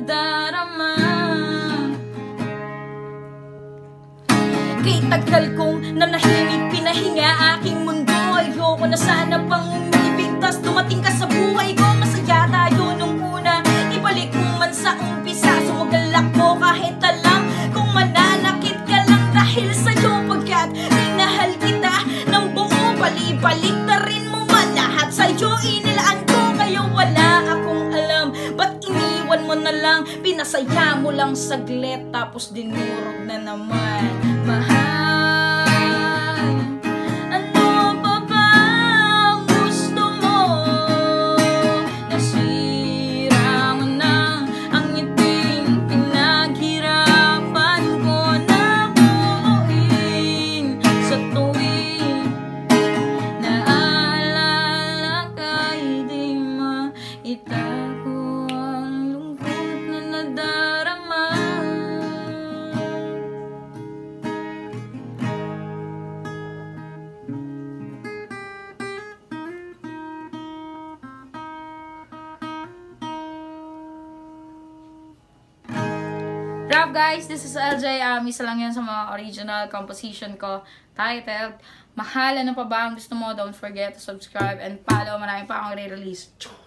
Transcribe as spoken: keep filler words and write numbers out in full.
nadarama. Kay tagal kong nanahimik, pinahinga aking mundo. Ayoko na sana pang umibig, tas dumating ka sa buhay ko. Masaya tayo nung una, ibalik mo man sa umpisa. Sumugalak ko kahit alam kung mananakit ka lang dahil sa'yo. Pagkat minahal kita ng buo, bali-balik na rin mo man lahat sa'yo inilaan ko. Kaya wala akong alam, ba't iniwan mo na lang? Pinasaya mo lang saglit, tapos dinurog na naman. Mahal, ano pa ba ang gusto mo? Nasira mo na ang ngiting pinaghirapan ko na buuin. Sa tuwing naalala ka'y di maitago ang lungkot na nadarama. Rap guys, this is L J. Um, isa lang yan sa mga original composition ko titled Mahal, ano pa ba ang gusto mo? Don't forget to subscribe and follow. Marami pa akong re-release.